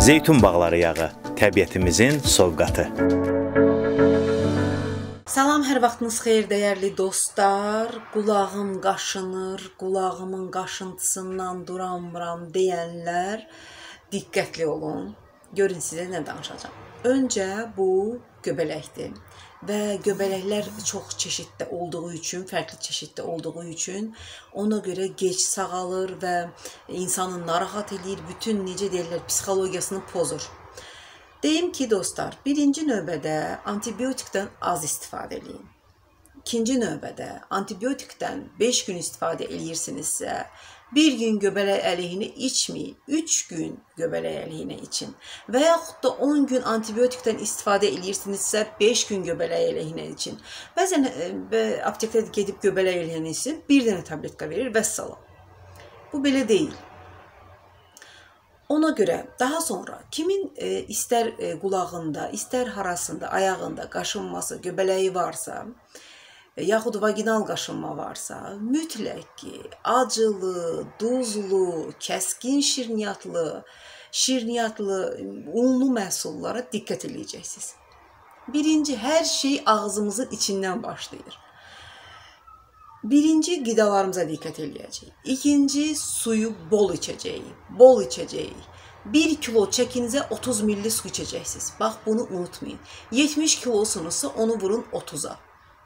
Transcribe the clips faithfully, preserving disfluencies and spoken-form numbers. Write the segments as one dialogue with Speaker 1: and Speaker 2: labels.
Speaker 1: Zeytun bağları yağı, təbiətimizin sovqatı.
Speaker 2: Salam, hər vaxtınız xeyir dəyərli dostlar. Qulağım qaşınır, qulağımın qaşıntısından duramıram deyənlər diqqətli olun. Görün sizə nə danışacağım. Öncə bu göbələkdir və göbələklər çox çeşiddə olduğu üçün, fərqli çeşiddə olduğu üçün ona görə gec sağalır və insanı narahat edir, bütün necə deyirlər, psixologiyasını pozur. Deyim ki, dostlar, birinci növbədə antibiotikdən az istifadə edin. İkinci növbədə antibiotikdən beş gün istifadə edirsinizsə, bir gün göbələk əleyhinə içməyin, üç gün göbələk əleyhinə için. Və yaxud da on gün antibiotikdən istifadə edirsinizsə, beş gün göbələk əleyhinə için. Bəzən aptekdə gedib göbələk əleyhinə için bir dənə tabletka verir və salam. Bu belə deyil. Ona görə daha sonra kimin e, istər e, qulağında, istər harasında, ayağında qaşınması, göbələyi varsa, e, yaxud vaginal qaşınma varsa, mütləq ki, acılı, duzlu, kəskin şirniyyatlı, şirniyyatlı, unlu məhsullara diqqət edəcəksiniz. Birinci, hər şey ağzımızın içindən başlayır. Birinci, qidalarımıza diqqət eləyəcəyik. İkinci, suyu bol içəcəyik. Bol içəcəyik. bir kilo çəkinizə otuz milli su içəcəksiniz. Bax, bunu unutmayın. yetmiş kilosunuzsa onu vurun otuza.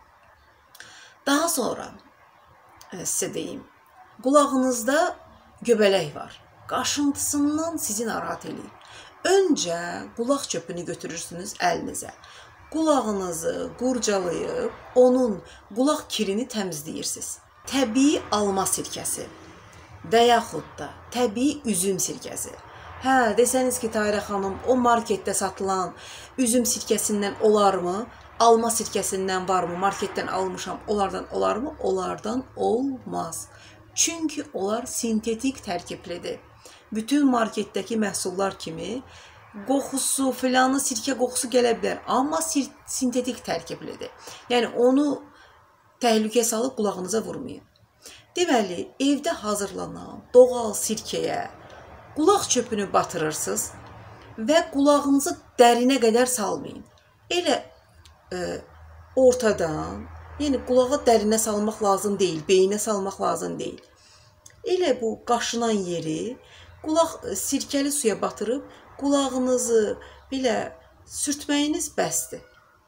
Speaker 2: Daha sonra, sizə deyim, qulağınızda göbələk var. Qaşıntısından sizi narahat eləyir. Öncə qulaq çöpünü götürürsünüz əlinizə. Qulağınızı qurcalayıb, onun qulaq kirini təmizləyirsiniz. Təbii alma sirkəsi və yaxud da təbii üzüm sirkəsi. Hə, desəniz ki, Tahirə xanım, o marketdə satılan üzüm sirkəsindən olarmı? Alma sirkəsindən varmı? Marketdən almışam, onlardan olarmı? Onlardan olmaz. Çünki onlar sintetik tərkiblidir. Bütün marketdəki məhsullar kimi qoxusu, filanı, sirkə qoxusu gələ bilər. Amma sintetik tərkiblidir. Yəni, onu təhlükə salıb qulağınıza vurmayın. Deməli, evdə hazırlanan doğal sirkəyə qulaq çöpünü batırırsınız və qulağınızı dərinə qədər salmayın. Elə e, ortadan, yəni qulağa dərinə salmaq lazım deyil, beyinə salmaq lazım deyil. Elə bu qaşınan yeri qulaq sirkəli suya batırıb qulağınızı belə sürtməyiniz bəsdir.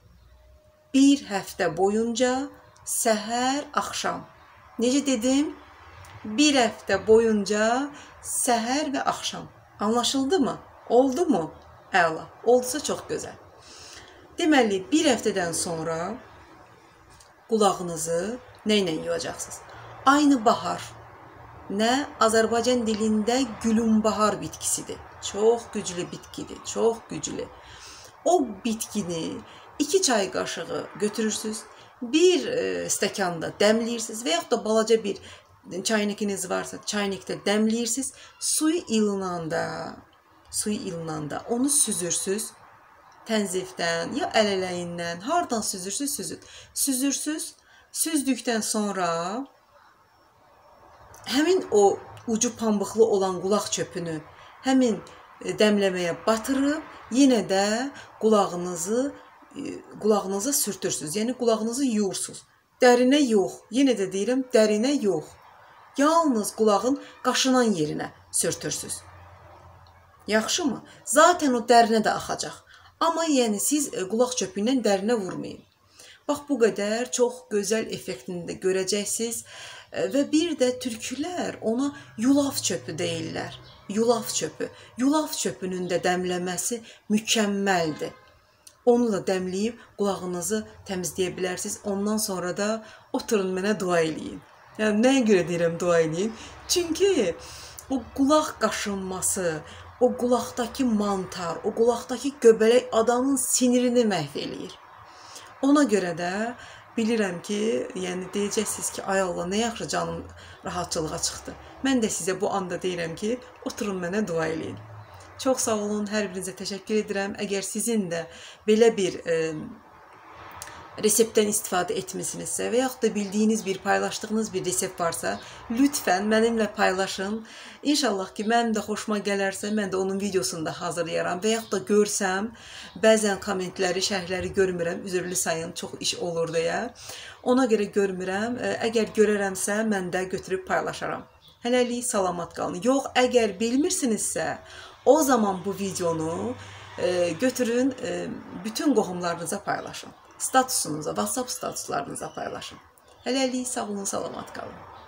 Speaker 2: Bir həftə boyunca səhər, axşam. Necə dedim? Bir həftə boyunca səhər və axşam. Anlaşıldı mı? Oldu mu? Əla. Oldusa çox gözəl. Deməli, bir həftədən sonra qulağınızı nə ilə yuyacaqsınız? Aynı bahar. Nə? Azərbaycan dilində gülümbahar bitkisidir. Çox güclü bitkidir, çox güclü. O bitkini iki çay qaşığı götürürsünüz, bir e, stəkanda dəmləyirsiniz və yaxud da balaca bir çaynikiniz varsa çaynikdə dəmləyirsiniz. Suyu ilinanda, suyu ilinanda onu süzürsünüz. Tənzifdən ya əl-ələyindən, hardan süzürsünüz, süzün. Süzürsünüz, süzdükdən sonra həmin o ucu pambıqlı olan qulaq çöpünü həmin dəmləməyə batırıb, yenə də qulağınızı, qulağınıza sürtürsünüz. Yəni, qulağınızı yuyursunuz. Dərinə yox. Yenə də deyirəm, dərinə yox. Yalnız qulağın qaşınan yerinə sürtürsünüz. Yaxşı mı? Zaten o dərinə də axacaq. Amma yəni, siz qulaq çöpündən dərinə vurmayın. Bax, bu qədər çox gözəl effektini də görəcəksiniz. Və bir də türkülər ona yulaf çöpü deyirlər. Yulaf çöpü. Yulaf çöpünün də dəmləməsi mükəmməldir. Onu da dəmləyib qulağınızı təmizləyə bilərsiniz. Ondan sonra da oturun mənə dua eləyin. Yəni, nəyə görə deyirəm dua eləyin? Çünki o qulaq qaşınması, o qulaqdakı mantar, o qulaqdakı göbələk adamın sinirini məhv eləyir. Ona görə də bilirəm ki, yəni deyəcəksiniz ki, ay Allah, nə yaxşı canım rahatçılığa çıxdı. Mən də sizə bu anda deyirəm ki, oturun mənə dua eləyin. Çox sağ olun, hər birinizə təşəkkür edirəm. Əgər sizin də belə bir e, reseptdən istifadə etmisinizsə və yaxud da bildiyiniz bir, paylaşdığınız bir resept varsa, lütfən mənimlə paylaşın. İnşallah ki, mənim də xoşuma gələrsə, mən də onun videosunu da hazırlayaram və yaxud da görsəm, bəzən kommentləri, şərhləri görmürəm, üzrlü sayın, çox iş olur deyə. Ona görə görmürəm, əgər görərəmsə, mən də götürüb paylaşaram. Hələlik salamat qalın. Yox, əgər bilmirsinizsə, o zaman bu videonu e, götürün, e, bütün qohumlarınıza paylaşın. Statusunuza, WhatsApp statuslarınıza paylaşın. Hələlik sağ olun, salamat qalın.